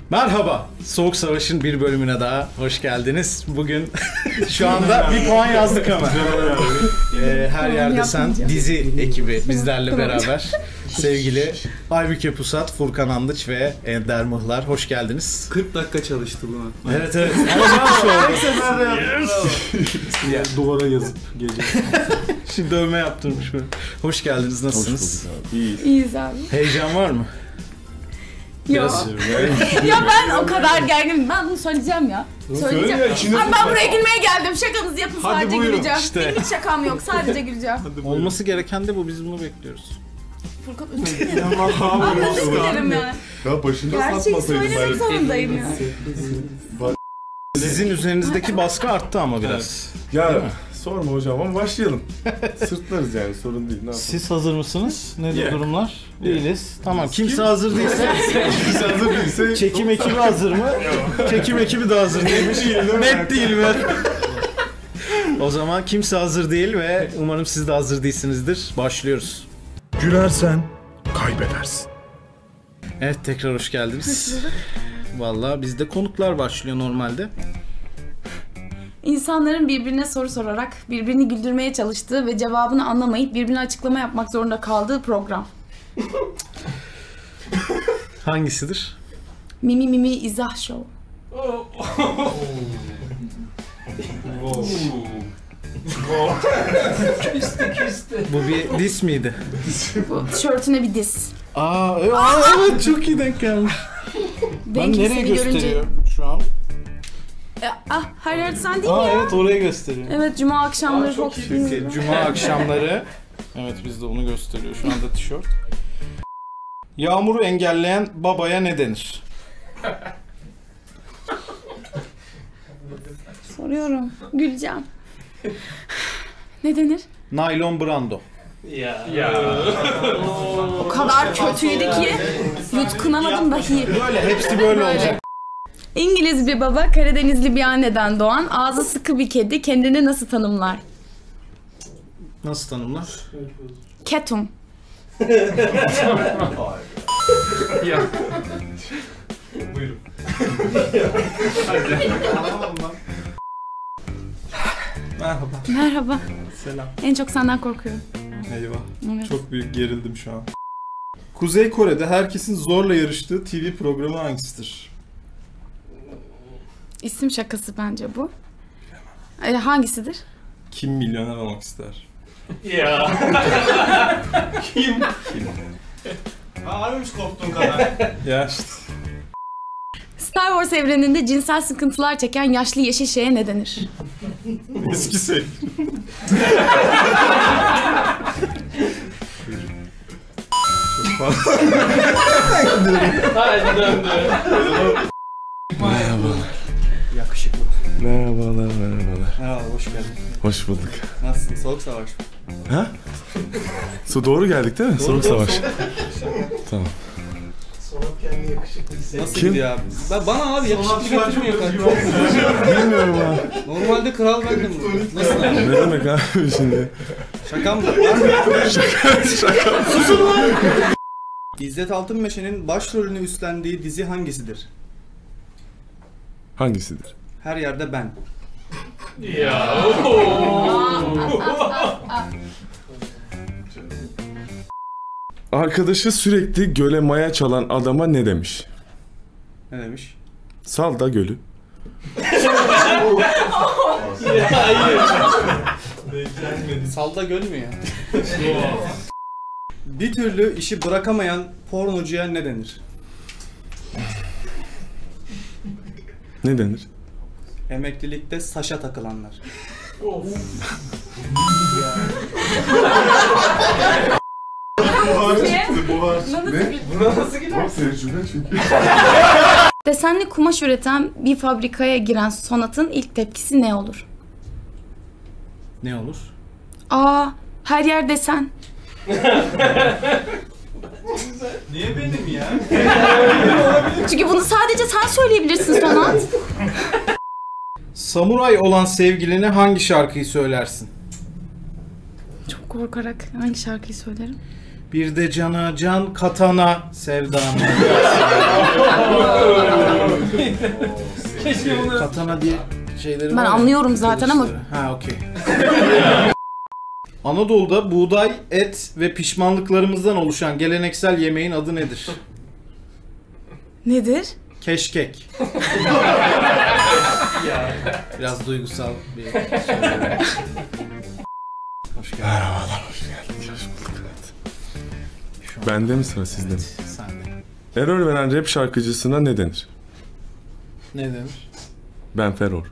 Merhaba, Soğuk Savaş'ın bir bölümüne daha hoş geldiniz. Bugün şu anda bir puan yazdık ama. Her yerde sen dizi ekibi bizlerle beraber. Sevgili Aybüke Pusat, Furkan Andıç ve Ender Mıhlar, hoş geldiniz. 40 dakika çalıştı bunu. Evet. Ama nasıl oldu? Duvara yazıp gece. Şimdi dövme yaptırmış böyle. Hoş geldiniz, nasılsınız? Hoş bulduk abi. İyiyiz. İyiyiz abi. Heyecan var mı? Yok. Ya ben o kadar gerginim. Ben bunu söyleyeceğim ya. Söyleyeceğim. Abi ben buraya gülmeye geldim. Şakanızı yapın, hadi sadece buyurun. güleceğim. İşte. Benim hiç şakam yok. Sadece güleceğim. Olması gereken de bu. Biz bunu bekliyoruz. Furkan özür dilerim. Abi özür dilerim yani. Ya başında Gerçeği satmasaydın söylemek zorundayım ya. Sizin üzerinizdeki baskı arttı ama biraz. Ya sorma hocam ama başlayalım. Sırtlarız yani, sorun değil. Ne yapalım? Siz hazır mısınız? Nedir Yeah. durumlar? Değiliz. Tamam. Kimse hazır değilse Kimse hazır değilse... çekim ekibi hazır mı? Çekim ekibi de hazır değilmiş. Net değil mi? O zaman kimse hazır değil ve umarım siz de hazır değilsinizdir. Başlıyoruz. Gülersen kaybedersin. Evet, tekrar hoş geldiniz. Vallahi bizde konuklar başlıyor normalde. İnsanların birbirine soru sorarak birbirini güldürmeye çalıştığı ve cevabını anlamayıp birbirine açıklama yapmak zorunda kaldığı program. Hangisidir? Mimi Mimi İzah Show. Bu bir diss miydi? Bu tişörtüne bir diz. Evet, çok iyi denk gelmiş. Denk nereye seni gösteriyor şu an? Her yerde sen değil mi ya? Evet, oraya gösteriyor. Evet, cuma akşamları çok Çünkü cuma akşamları, evet bizde onu gösteriyor şu anda tişört. Yağmuru engelleyen babaya ne denir? Soruyorum. Güleceğim. Ne denir? Naylon brando. O kadar kötüydü ki yutkunamadım dahi. Böyle, hepsi böyle olacak. İngiliz bir baba Karadenizli bir anneden doğan ağzı sıkı bir kedi kendini nasıl tanımlar? Nasıl tanımlar? Ketum. Merhaba. Merhaba. Selam. En çok senden korkuyorum. Eyvah. Evet. Çok büyük gerildim şu an. Kuzey Kore'de herkesin zorla yarıştığı TV programı hangisidir? İsim şakası bence bu. Hangisidir? Kim milyoner olmak ister? Kim? Ağrımış korktuğun kadar. Ya işte. Star Wars evreninde cinsel sıkıntılar çeken yaşlı yeşil şeye ne denir? Eski sevgilim. Çok fazla. Hadi döndü. Yakışıklı. Merhabalar. Merhaba, hoş geldin. Hoş bulduk. Nasılsın? Soğuk savaş mı? Ha? Doğru geldik değil mi? Soğuk savaş. Tamam. Nasıl Kim? gidiyor abi? Bana abi yakışıklı getirmiyor kanka. Bilmiyorum ha. Normalde kral bendim. Nasıl abi? Ne demek abi şimdi? Şaka mı? Şaka. İzzet Altınmeşe'nin başrolünü üstlendiği dizi hangisidir? Hangisidir? Her yerde ben. Arkadaşı sürekli göle maya çalan adama ne demiş? Ne demiş? Sal da gölü. Salda göl mü ya? Bir türlü işi bırakamayan pornocuya ne denir? Ne denir? Emeklilikte saşa takılanlar. Buna nasıl gider? Çok tecrübe çünkü. Desenli kumaş üreten bir fabrikaya giren Sonat'ın ilk tepkisi ne olur? Ne olur? Her yer desen. Niye benim ya? Çünkü bunu sadece sen söyleyebilirsin Sonat. Samuray olan sevgiline hangi şarkıyı söylersin? Çok korkarak hangi şarkıyı söylerim? Bir de cana can katana sevdamı. Keşke bunları... Katana diye şeyleri Ben var ya, anlıyorum zaten ama- kılıçları. Ha okey. Anadolu'da buğday, et ve pişmanlıklarımızdan oluşan geleneksel yemeğin adı nedir? Nedir? Keşkek. Biraz duygusal bir soru. Hoş geldin. Merhabalar, hoş geldiniz. Hoş bulduk. Evet. Bende mi sıra sizde mi? Sen de. Error veren rap şarkıcısına ne denir? Ne denir? Ben Feror.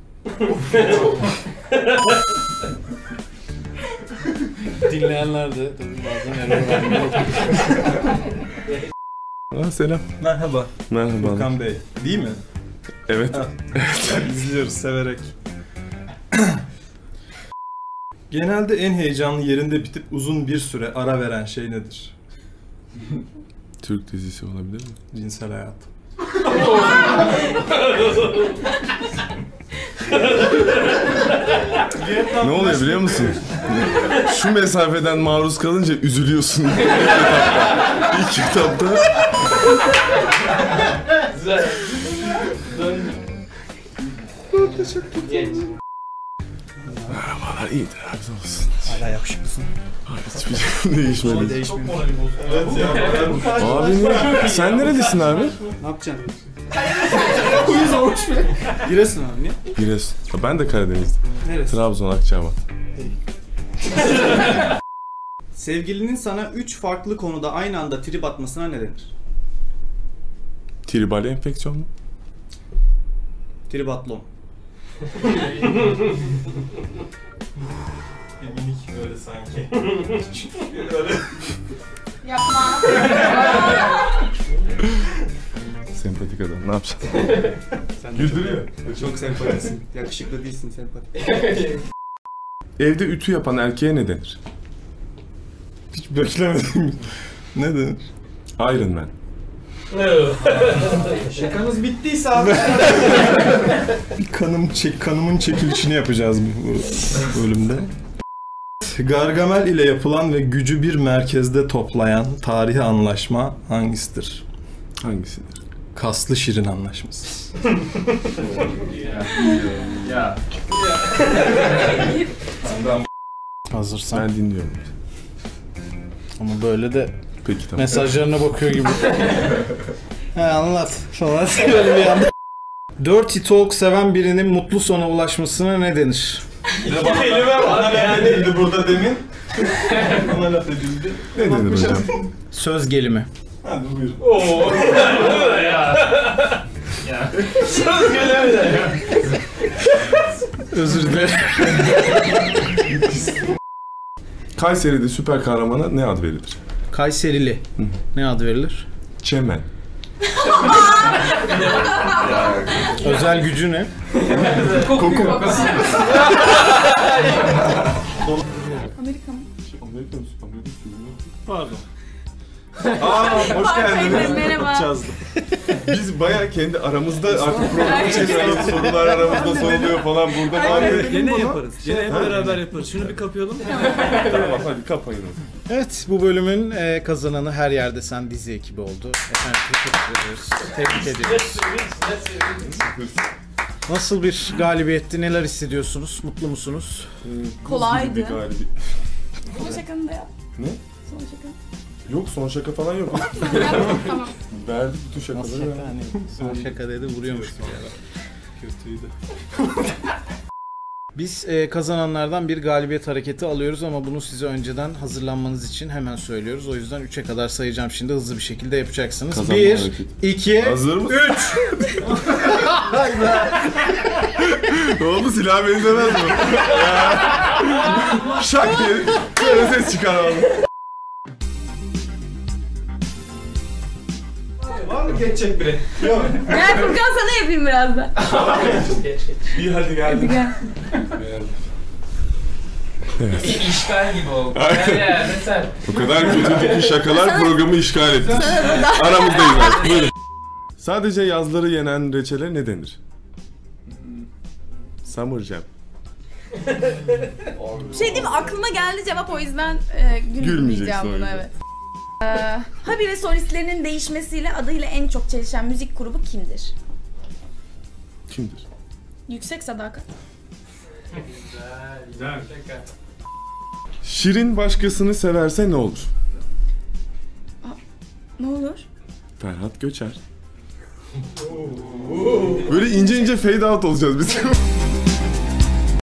Dinleyenler de tabii bazen error vermiyor. Selam. Merhaba. Merhaba. Furkan Bey. Değil mi? Evet. Ha. İzliyoruz severek. Genelde en heyecanlı yerinde bitip uzun bir süre ara veren şey nedir? Türk dizisi olabilir mi? Cinsel hayat. Ne oluyor biliyor musun? Şu mesafeden maruz kalınca üzülüyorsun. İlk etapta. Güzel. Merhabalar, iyidir abi olsun. Hala yakışıklısın. Hiçbir şey değişmedi. Çok moralim bozuldu. Evet ya. Abi ne? Sen nerelisin abi? Ne yapacaksın? Uyuz olmuş bile. Giresun abi niye? Giresun. Ben de Karadeniz'de. Neresi? Trabzon, Akçabat. Sevgilinin sana 3 farklı konuda aynı anda trip atmasına ne denir? Tribal enfeksiyon mu? Tribatlon. Minik böyle sanki. Yapma. Sempatik adam. Ne yapacaksın? Sen Güldürüyor. çok sempatisin. Yakışıklı değilsin, sempatik. Evde ütü yapan erkeğe ne denir? Hiç beklemedim. Ne denir? Iron Man. Şakamız bittiyse abi. Kanımın çekilişini yapacağız bu bölümde. Gargamel ile yapılan ve gücü bir merkezde toplayan tarihi anlaşma hangisidir? Hangisidir? Kaslı Şirin Anlaşması. Hazırsan. Ben dinliyorum. Ama böyle de Peki tamam. mesajlarına bakıyor gibi. He anlat falan. Böyle bir anda. Dirty Talk seven birinin mutlu sona ulaşmasına ne denir? Bana laf edildi burada demin. Bana laf edildi. Ne denir hocam? Söz gelimi. Hadi buyurun. Söz gelemedi. Özür dilerim. Kayseri'de süper kahramana ne ad verilir? Kayserili. Ne ad verilir? Çemen. Özel gücü ne? Koku. Amerika mı? Pardon. Hoş geldiniz. Merhaba. Biz bayağı kendi aramızda artık programı çekiyoruz. Sorular aramızda soruluyor falan burada. Var Gene yaparız. Gene hep beraber yaparız. Şunu bir kapayalım. Tamam hadi kapayın o zaman. Evet, bu bölümün kazananı Her Yerde Sen dizi ekibi oldu. Efendim teşekkür ediyoruz. Tebrik ediyoruz. Nasıl bir galibiyetti? Neler hissediyorsunuz? Mutlu musunuz? Kolaydı. Bir galibi. Son şakanı da yap. Ne? Son şakanı. Yok son şaka falan yok. Tamam. Verdik bütün Nasıl şakaları. şaka? Hani son şaka dedi vuruyormuş gibi. Kötüydü. Biz kazananlardan bir galibiyet hareketi alıyoruz ama bunu size önceden hazırlanmanız için hemen söylüyoruz. O yüzden 3'e kadar sayacağım şimdi hızlı bir şekilde yapacaksınız. Kazanma 1, hareketi. 2, Hazır mısın? 3. Ne oldu silah benzemez mi? Şak diye böyle ses çıkar abi. Var mı geçecek biri? Gel Furkan sana yapayım biraz da. İyi hadi geldim. Gel. İşgal gibi oldu. Yani sen. O kadar kötüydü ki şakalar programı işgal etti. Aramızdayız artık. Buyurun. Sadece yazları yenen reçele ne denir? Summer Jam. Bir şey diyeyim mi? Aklıma geldi cevap, o yüzden Gülmeyeceksin gülmeyeceğim o buna, yüzden. evet. Habire solistlerinin değişmesiyle adıyla en çok çelişen müzik grubu kimdir? kimdir? Yüksek sadakat. Güzel. Şaka. Şirin başkasını severse ne olur? Ne olur? Ferhat Göçer. Böyle ince ince fade out olacağız biz.